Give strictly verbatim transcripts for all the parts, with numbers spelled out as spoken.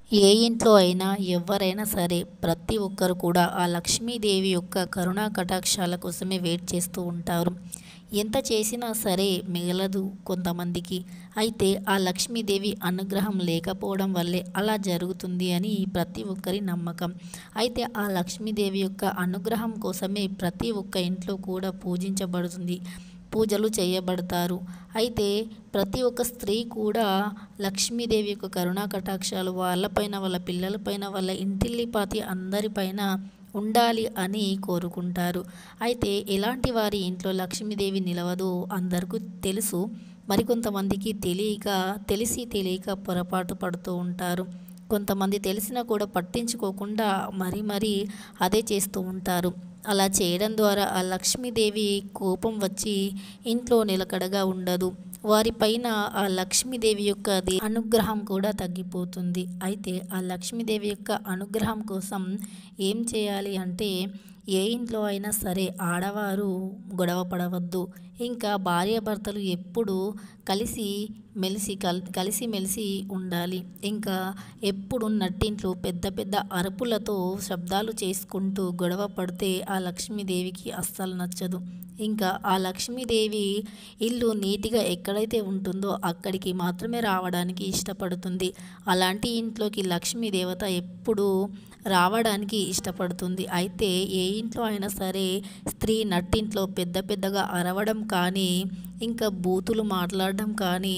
ఏ ఇంట్లో అయినా ఎవరైనా సరే ప్రతి ఒక్కరు కూడా ఆ లక్ష్మీదేవి యొక్క కరుణా కటాక్షాల కోసమే వెయిట్ చేస్తూ ఉంటారు. ఎంత చేసినా సరే మిగలదు కొంతమందికి. అయితే ఆ లక్ష్మీదేవి అనుగ్రహం లేకపోవడం వల్లే అలా జరుగుతుంది అని ప్రతి ఒక్కరి నమ్మకం. అయితే ఆ లక్ష్మీదేవి యొక్క అనుగ్రహం కోసమే ప్రతి ఒక్క ఇంట్లో కూడా పూజించబడుతుంది, పూజలు చేయబడతారు. అయితే ప్రతి ఒక్క స్త్రీ కూడా లక్ష్మీదేవి యొక్క కరుణా కటాక్షాలు వాళ్ళపైన, వాళ్ళ పిల్లలపైన, వాళ్ళ ఇంటిల్లిపాతి అందరిపైన ఉండాలి అని కోరుకుంటారు. అయితే ఎలాంటి వారి ఇంట్లో లక్ష్మీదేవి నిలవదో అందరికీ తెలుసు. మరికొంతమందికి తెలియక, తెలిసి తెలియక పొరపాటు పడుతూ ఉంటారు. కొంతమంది తెలిసినా కూడా పట్టించుకోకుండా మరీ మరీ అదే చేస్తూ ఉంటారు. అలా చేయడం ద్వారా ఆ లక్ష్మీదేవి కోపం వచ్చి ఇంట్లో నిలకడగా ఉండదు. వారిపైన ఆ లక్ష్మీదేవి యొక్క అనుగ్రహం కూడా తగ్గిపోతుంది. అయితే ఆ లక్ష్మీదేవి యొక్క అనుగ్రహం కోసం ఏం చేయాలి అంటే, ఏ ఇంట్లో అయినా సరే ఆడవారు గొడవ పడవద్దు. ఇంకా భార్యాభర్తలు ఎప్పుడూ కలిసి మెలిసి కల్ కలిసి మెలిసి ఉండాలి. ఇంకా ఎప్పుడు నట్టింట్లో పెద్ద పెద్ద అరుపులతో శబ్దాలు చేసుకుంటూ గొడవ పడితే ఆ లక్ష్మీదేవికి అస్సలు నచ్చదు. ఇంకా ఆ లక్ష్మీదేవి ఇల్లు నీట్గా ఎక్కడైతే ఉంటుందో అక్కడికి మాత్రమే రావడానికి ఇష్టపడుతుంది. అలాంటి ఇంట్లోకి లక్ష్మీదేవత ఎప్పుడూ రావడానికి ఇష్టపడుతుంది. అయితే ఏ ఇంట్లో అయినా సరే స్త్రీ నట్టింట్లో పెద్ద పెద్దగా అరవడం కానీ, ఇంకా బూతులు మాట్లాడడం కానీ,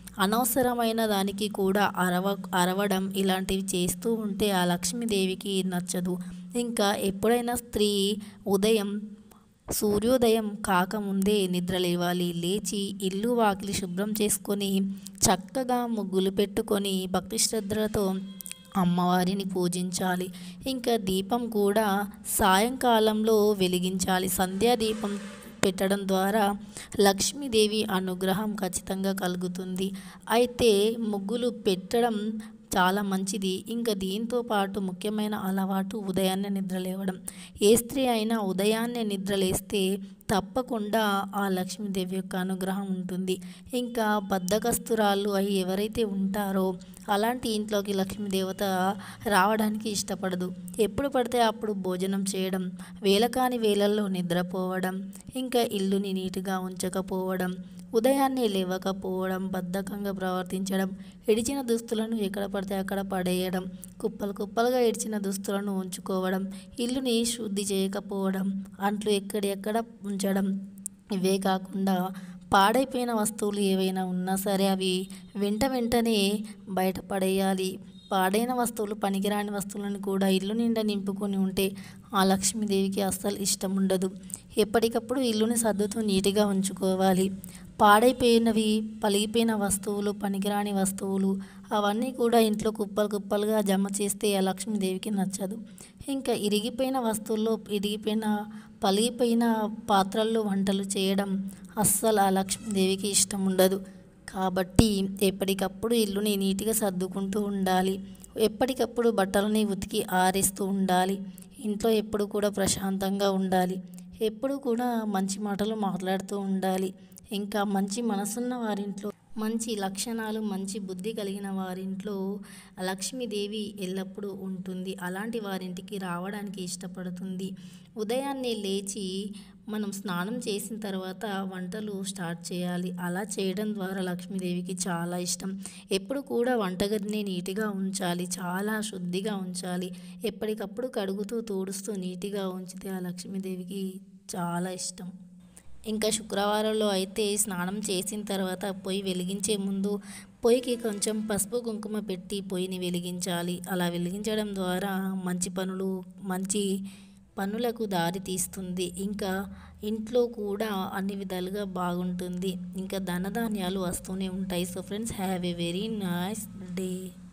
అనవసరమైన దానికి కూడా అరవ అరవడం ఇలాంటివి చేస్తూ ఉంటే ఆ లక్ష్మీదేవికి నచ్చదు. ఇంకా ఎప్పుడైనా స్త్రీ ఉదయం సూర్యోదయం కాకముందే నిద్ర లేవాలి. లేచి ఇల్లు వాకిలి శుభ్రం చేసుకొని చక్కగా ముగ్గులు పెట్టుకొని భక్తి శ్రద్ధలతో అమ్మవారిని పూజించాలి. ఇంకా దీపం కూడా సాయంకాలంలో వెలిగించాలి. సంధ్యాదీపం పెట్టడం ద్వారా లక్ష్మీదేవి అనుగ్రహం ఖచ్చితంగా కలుగుతుంది. అయితే ముగ్గులు పెట్టడం చాలా మంచిది. ఇంకా దీంతో పాటు ముఖ్యమైన అలవాటు ఉదయాన్నే నిద్రలేవడం. ఏ స్త్రీ అయినా ఉదయాన్నే నిద్రలేస్తే తప్పకుండా ఆ లక్ష్మీదేవి యొక్క అనుగ్రహం ఉంటుంది. ఇంకా బద్ధకస్తురాళ్ళు అయి ఎవరైతే ఉంటారో అలాంటి ఇంట్లోకి లక్ష్మీదేవత రావడానికి ఇష్టపడదు. ఎప్పుడు పడితే అప్పుడు భోజనం చేయడం, వేళకాని వేళల్లో నిద్రపోవడం, ఇంకా ఇల్లుని నీట్గా ఉంచకపోవడం, ఉదయాన్నే లేవకపోవడం, బద్ధకంగా ప్రవర్తించడం, ఇడిచిన దుస్తులను ఎక్కడ పడితే అక్కడ పడేయడం, కుప్పలు కుప్పలుగా ఇడిచిన దుస్తులను ఉంచుకోవడం, ఇల్లుని శుద్ధి చేయకపోవడం, అంట్లు ఎక్కడెక్కడ ఉంచడం. ఇవే కాకుండా పాడైపోయిన వస్తువులు ఏవైనా ఉన్నా సరే అవి వెంట వెంటనే బయట పడేయాలి. పాడైన వస్తువులు, పనికిరాని వస్తువులను కూడా ఇల్లు నిండా నింపుకొని ఉంటే ఆ లక్ష్మీదేవికి అస్సలు ఇష్టం ఉండదు. ఎప్పటికప్పుడు ఇల్లుని సర్దుతూ నీట్గా ఉంచుకోవాలి. పాడైపోయినవి, పలిగిపోయిన వస్తువులు, పనికిరాని వస్తువులు అవన్నీ కూడా ఇంట్లో కుప్పలు కుప్పలుగా జమ చేస్తే ఆ లక్ష్మీదేవికి నచ్చదు. ఇంకా ఇరిగిపోయిన వస్తువుల్లో, ఇరిగిపోయిన పలిగిపోయిన పాత్రల్లో వంటలు చేయడం అస్సలు ఆ లక్ష్మీదేవికి ఇష్టం ఉండదు. కాబట్టి ఎప్పటికప్పుడు ఇల్లుని నీట్గా సర్దుకుంటూ ఉండాలి. ఎప్పటికప్పుడు బట్టలని ఉతికి ఆరేస్తూ ఉండాలి. ఇంట్లో ఎప్పుడు కూడా ప్రశాంతంగా ఉండాలి. ఎప్పుడు కూడా మంచి మాటలు మాట్లాడుతూ ఉండాలి. ఇంకా మంచి మనసున్న వారింట్లో, మంచి లక్షణాలు, మంచి బుద్ధి కలిగిన వారింట్లో లక్ష్మీదేవి ఎల్లప్పుడూ ఉంటుంది. అలాంటి వారింటికి రావడానికి ఇష్టపడుతుంది. ఉదయాన్నే లేచి మనం స్నానం చేసిన తర్వాత వంటలు స్టార్ట్ చేయాలి. అలా చేయడం ద్వారా లక్ష్మీదేవికి చాలా ఇష్టం. ఎప్పుడు కూడా వంటగదిని నీట్గా ఉంచాలి, చాలా శుద్ధిగా ఉంచాలి. ఎప్పటికప్పుడు కడుగుతూ తుడుస్తూ నీట్గా ఉంచితే ఆ లక్ష్మీదేవికి చాలా ఇష్టం. ఇంకా శుక్రవారంలో అయితే స్నానం చేసిన తర్వాత పొయ్యి వెలిగించే ముందు పొయ్యికి కొంచెం పసుపు కుంకుమ పెట్టి పొయ్యిని వెలిగించాలి. అలా వెలిగించడం ద్వారా మంచి పనులు, మంచి పనులకు దారి తీస్తుంది. ఇంకా ఇంట్లో కూడా అన్ని విధాలుగా బాగుంటుంది. ఇంకా ధనధాన్యాలు వస్తూనే ఉంటాయి. So friends, have a very nice day.